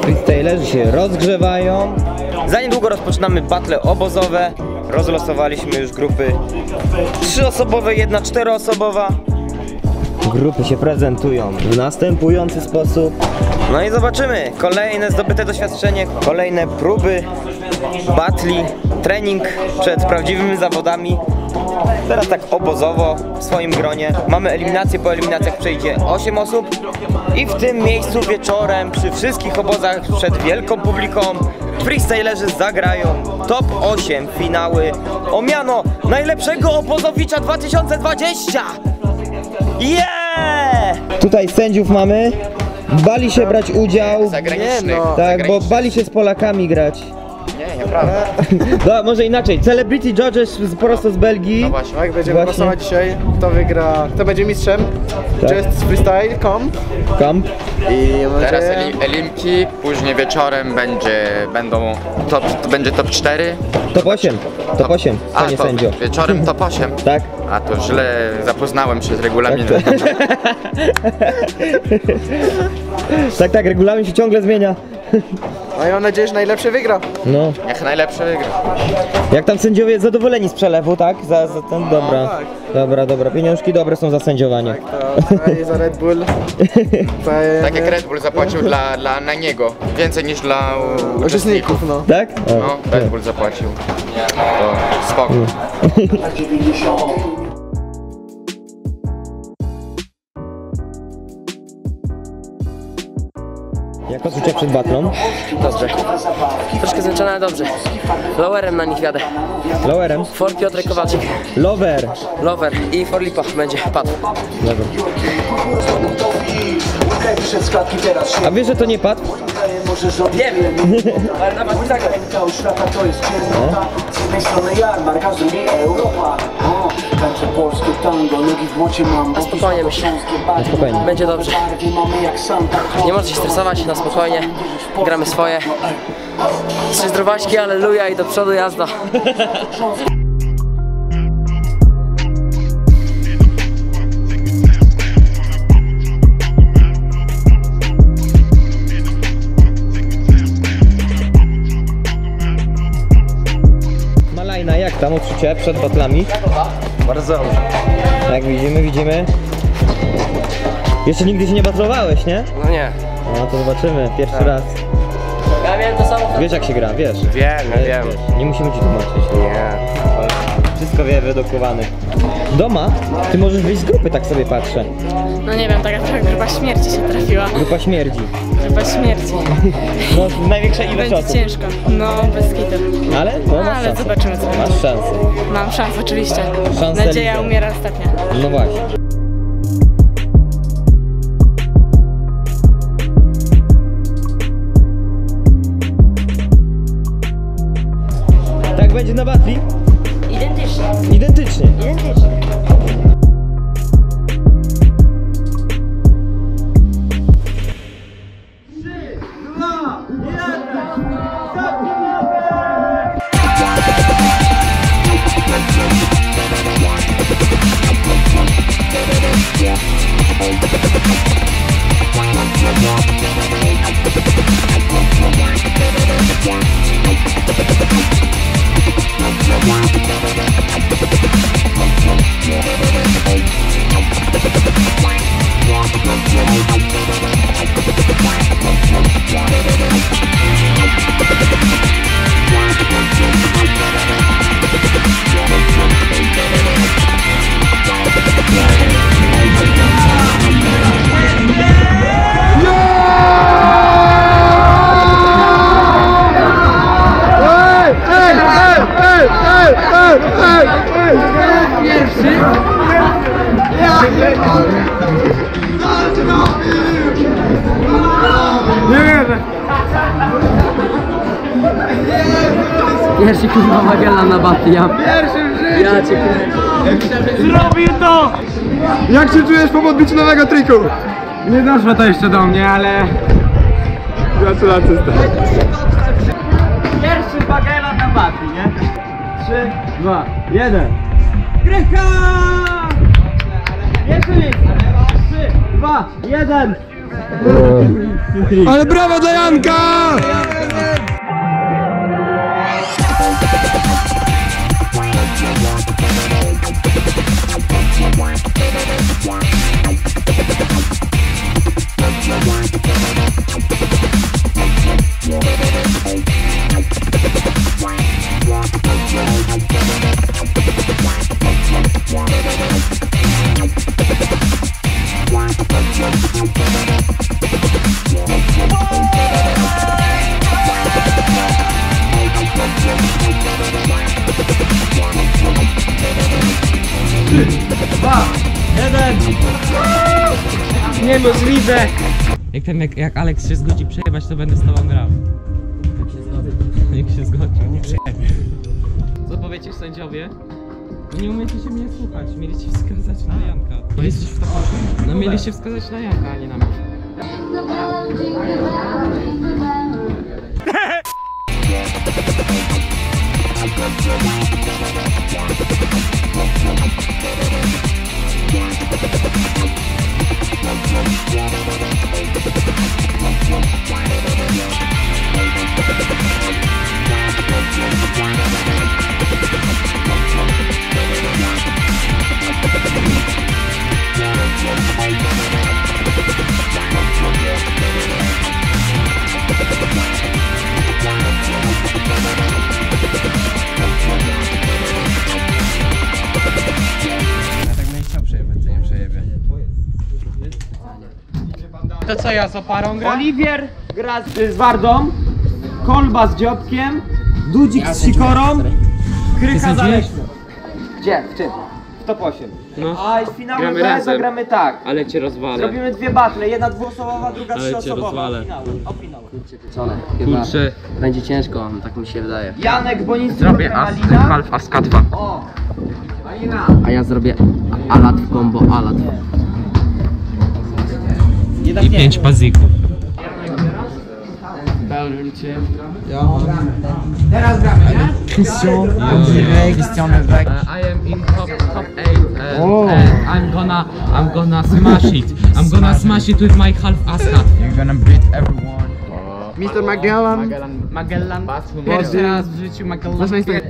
freestylerzy się rozgrzewają. Za niedługo rozpoczynamy battle obozowe. Rozlosowaliśmy już grupy 3-osobowe, 1 4-osobowa. Grupy się prezentują w następujący sposób. No i zobaczymy. Kolejne zdobyte doświadczenie, kolejne próby battli, trening przed prawdziwymi zawodami. Teraz tak obozowo, w swoim gronie. Mamy eliminację, po eliminacjach przejdzie 8 osób. I w tym miejscu wieczorem, przy wszystkich obozach, przed wielką publiką, freestylerzy zagrają top 8 finały o miano najlepszego obozowicza 2020! Yeah! Tutaj sędziów mamy. Bali się brać udział. Zagranicznych. Tak, bo bali się z Polakami grać. Nie, nieprawda. No, może inaczej. Celebrity Judges prosto z Belgii. No właśnie. Tak, będziemy głosować dzisiaj, kto wygra, kto będzie mistrzem. Tak. Just Freestyle Comp. Camp. I Teraz elimki, później wieczorem będzie top 4. Top 8. Top 8, panie sędzio. Wieczorem top 8. Tak. A to źle zapoznałem się z regulaminem. Tak, tak, regulamin się ciągle zmienia. no i mam nadzieję, że najlepszy wygra. No. Niech najlepszy wygra. Jak tam sędziowie zadowoleni z przelewu, tak? Za ten, dobra. tak. Dobra. Pieniążki dobre są za sędziowanie. To za Red Bull. Tak jak Red Bull zapłacił na niego. Więcej niż dla uczestników. no. Tak? O, No, Red Bull zapłacił. To spoko. Jak odczucia przed batlą? Dobrze. Troszkę zmęczona, ale dobrze. Lowerem na nich jadę. Lowerem? For Piotr Kowalczyk. Lover. Lower i for Lipa będzie padł. Dobra. A wiesz, że to nie padł? Nie wiem, ale nawet tak. Z jednej strony jarmark, a z drugiej Europa. Tańczę polskie tango, nogi w mocie mam. Spokojnie myślę. Spokojnie. Będzie dobrze. Nie możesz się stresować, na spokojnie. Gramy swoje. 3 zdrowaśki, aleluja i do przodu jazda. Malajna, jak tam odczucie przed batlami? Bardzo dobrze. Jak widzimy. Jeszcze nigdy się nie batlowałeś, nie? No nie. No to zobaczymy, pierwszy raz. Ja miałem to samo. Wiesz jak się gra, wiesz? Wiem. Wiesz. Nie musimy ci tłumaczyć. Nie. Wszystko wie, wydokowany. Doma? Ty możesz wyjść z grupy, tak sobie patrzę. No nie wiem, taka trochę grupa śmierci się trafiła. Grupa śmierdzi. Grupa śmierci. No, największa ilość Będzie osób. ciężko. No, bez kitu. Ale no, masz ale szansę. zobaczymy co Masz będzie. szansę. Mam szansę oczywiście. Szansę Nadzieja liczę. umiera ostatnia. No właśnie. Tak będzie na batli? Identycznie. Pierwszy kurwa Magellan na baty, ja cię kręcę. Zrobił to! Jak się czujesz po podbiciu nowego triku? Nie doszło to jeszcze do mnie, ale... Gratulacje stary. Pierwszy Magellan na baty, nie? 3, 2, 1. Krycha! Jeszcze nic! 3, 2, 1. Ale brawa dla Janka! Niemożliwe! Jak Alex się zgodzi przejebać, to będę z tobą grał. Jak się zgodzi. Co powiecie sędziowie? No nie umiecie się mnie słuchać, mieliście wskazać na Janka. No jesteś w takim. No mieliście wskazać na Janka, a nie na mnie. To co ja z oparą gram? Oliwier gra z Wardą, Kolba z Dziobkiem, Dudzik z Sikorą, Krycha za Leśną. Gdzie? W czym? W top 8. No. A i finałem B zagramy tak. Ale cię rozwalę. Zrobimy dwie battle, jedna dwuosobowa, druga Ale cię trzyosobowa. rozwalę. O finał. Chyba Kurczę. będzie ciężko, tak mi się wydaje. Janek, bo nic Zrobię Half Aska 2. O! Malina! A ja zrobię alat w combo alat. I 5 pazików. Teraz gramy, nie? Christian I am in top 8 and I'm gonna smash it. I'm gonna smash it with my half aska. You're gonna beat everyone. Mr. Magellan. Magellan. Pierwszy raz w życiu Magellan.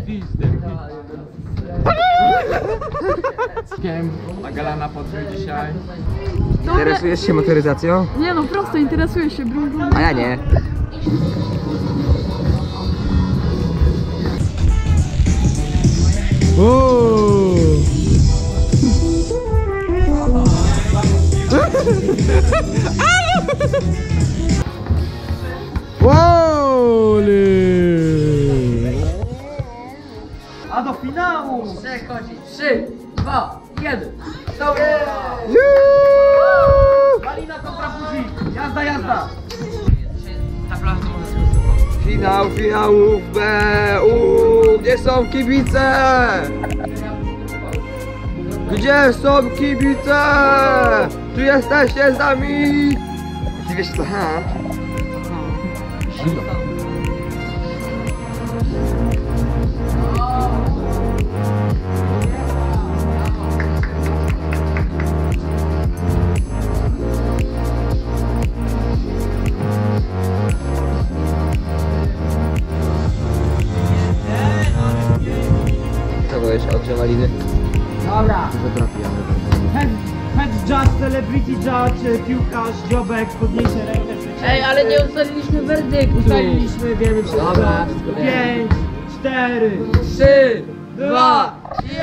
Magellana podbił dzisiaj. Interesujesz się motoryzacją? Nie no, prosto interesuję się, brum brum. A ja nie. A do finału! Przechodzi 3, 2, 1. Malina kontra Budzik! Jazda, jazda! Finał finałów B. Gdzie są kibice? Gdzie są kibice? Czy jesteście z nami? Ty wiesz co? Odrze maliny. Dobra! Head judge, celebrity judge, piłkarz, Dziobek, podniesie rękę. Ej, ale nie ustaliliśmy werdyktu. Ustaliliśmy, wiemy wszystko. Dobra, 5, 4, 3, 2, 1.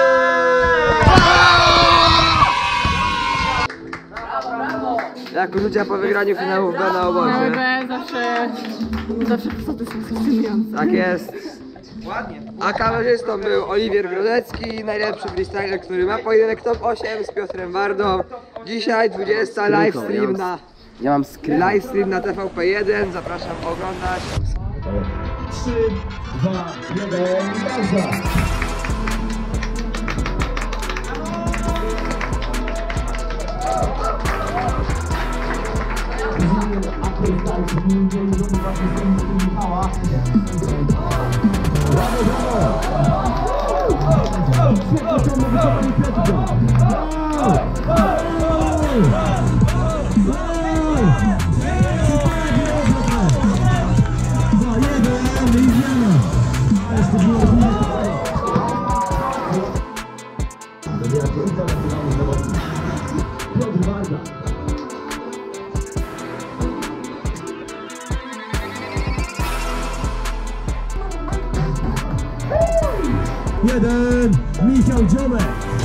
Jak uczucia po wygraniu finału B na obozie? Zawsze satysfakcjonujące. Tak jest. A kamerzystą był Oliwier Grodecki, najlepszy freestyler, który ma pojedynek top 8 z Piotrem Wardą. Dzisiaj 20 livestream na Ja mam skrypt. livestream na TVP1. Zapraszam oglądać. 3, 2, 1, jazda! Jeden, Michał Dziomek.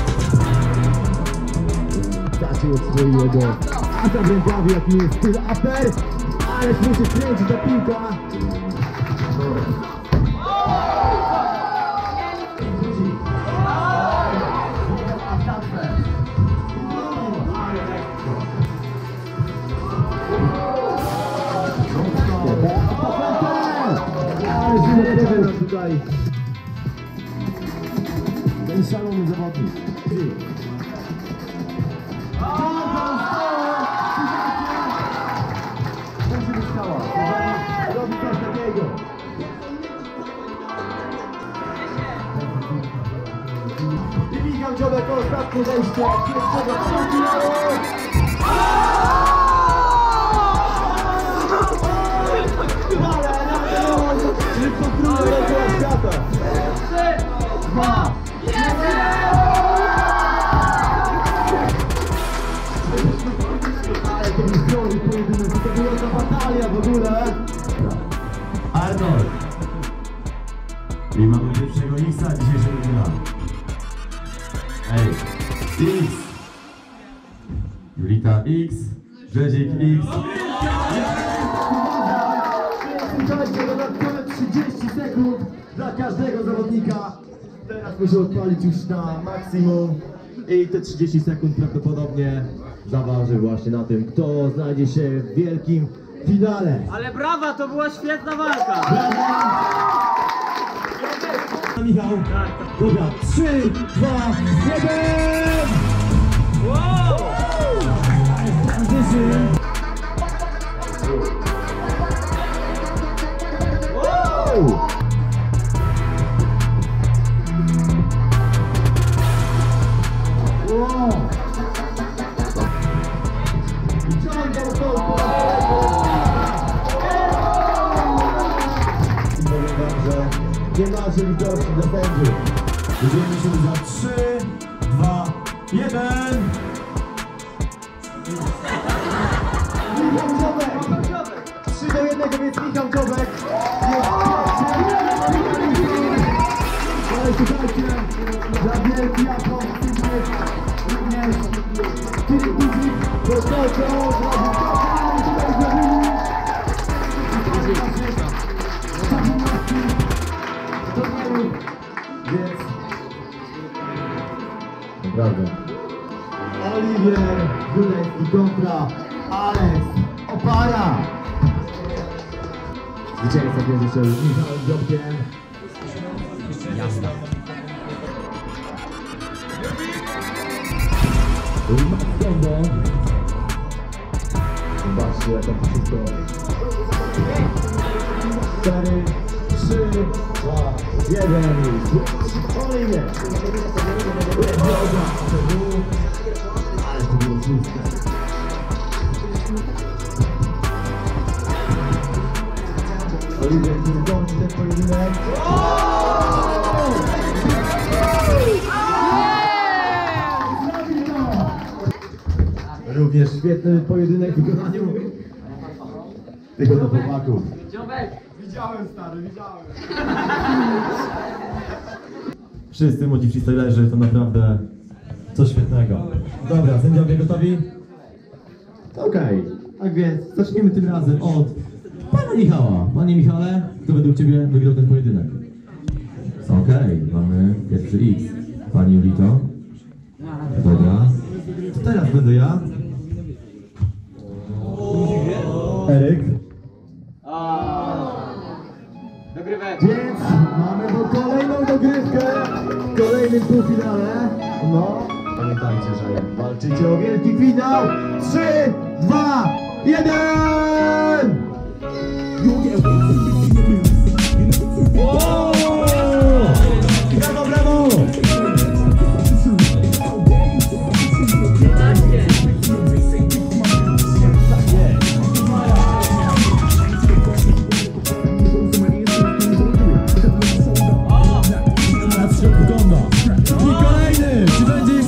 Zaczął od swojego ata w rękawie, jaki jest styl upper, ależ musi kręcić ta piłka. Tutaj ten szalony zawodnik. Może być skała. Robi coś takiego. I Michał Dziomek, ostatnie wejście pierwszego półfinału. Ale to jest zdrowy pojedynek, to była ta batalia w ogóle. Arnold. I mamy pierwszego X-a dzisiejszego dnia. Ej, X. Julita X. Brzezik X. Słuchajcie, dodatkowe 30 sekund dla każdego zawodnika. Teraz muszę odpalić już na maksimum. I te 30 sekund prawdopodobnie zaważy właśnie na tym, kto znajdzie się w wielkim finale. Ale brawa, to była świetna walka! Brawa! Michał, dobra, 3, 2, 1! Wow! Wow! Powiem wam, że nie macie litości dla sędziów. Będziemy się za 3, 2, 1. Michał Dziomek! 3 do 1, więc Michał Dziomek ale słuchajcie, za wielki Japoń również Filip Guzik, bo więc naprawdę Oliwier Górlecki kontra Alex Opara. Zwycięzca bierze się z Michałem Dziobkiem. Jasne. Max Gondo. Zobaczcie jak to wszystko. 4, 3, 2, 1 i Oliwier. Ale to było szóste. Oliwier, który kończy ten pojedynek. Również świetny pojedynek w wykonaniu tego do chłopaków. Widziałem, stary, widziałem. Wszyscy młodzi freestylerzy to naprawdę coś świetnego. Dobra, sędziowie gotowi? Okej, tak więc zaczniemy tym razem od pana Michała. Panie Michale, kto według ciebie wygrał ten pojedynek? Okej, mamy pierwszy X. Pani Julito? Dobra. To teraz będę ja. Eryk. Dogryweczka. Więc mamy kolejną dogrywkę w kolejnym półfinale. No. Pamiętajcie, że walczycie o wielki finał. 3, 2, 1! Wow! Brawo, brawo! I kolejny! Czy będzie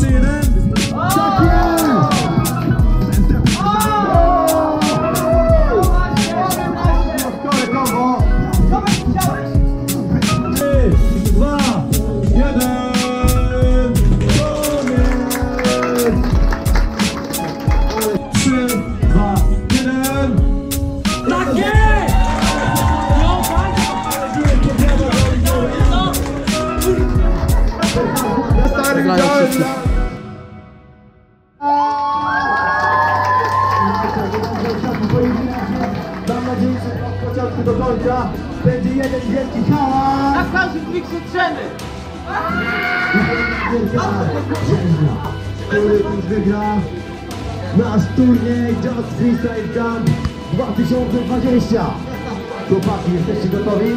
Który już wygra nasz turniej Just Freestyle Jump 2020. Chłopaki, jesteście gotowi?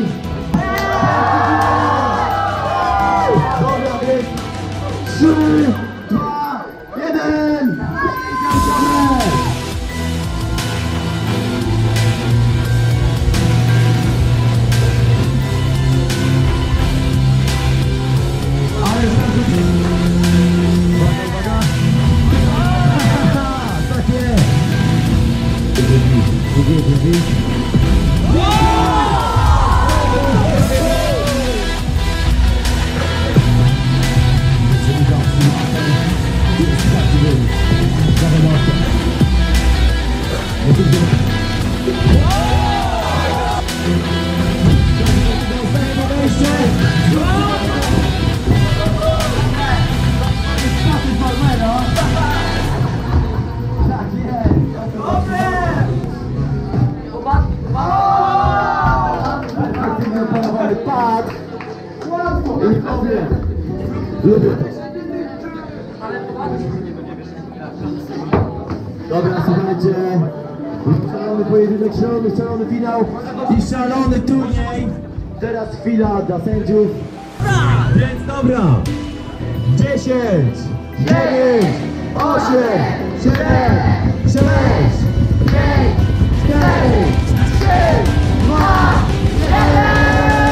Dobra, więc 3, 2, 1! Lubię to. Dobra, słuchajcie. Szalony pojedynek, szalony finał i szalony turniej. Teraz chwila dla sędziów. Więc dobra. 10, 9, 8, 7, 6, 5, 4, 3, 2, 1.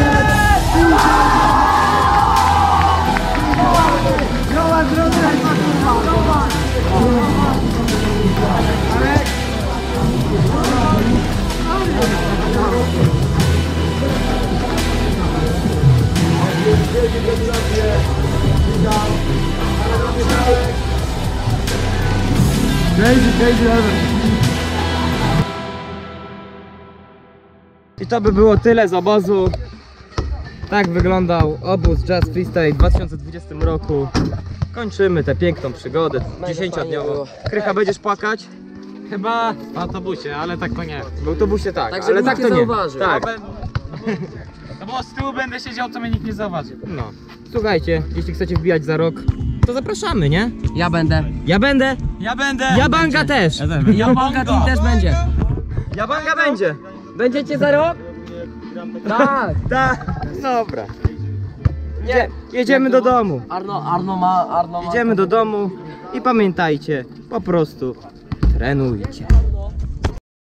I to by było tyle z obozu. Tak wyglądał obóz Just Freestyle w 2020 roku. Kończymy tę piękną przygodę 10-dniową. Krycha, będziesz płakać? Chyba w autobusie, ale tak to nie. W autobusie tak, Tak, ale żeby tak nikt to nie nie. zauważył. Tak. No bo z tyłu będę siedział, to mnie nikt nie zauważy. No. Słuchajcie, jeśli chcecie wbijać za rok, to zapraszamy, nie? Ja będę. Ja będę. Ja będę! Jabanga też. Jabanga team też będzie. Jabanga będzie. Będziecie za rok? Tak. Tak. Dobra. Jedziemy do domu. Arno ma. Idziemy do domu i pamiętajcie, po prostu trenujcie.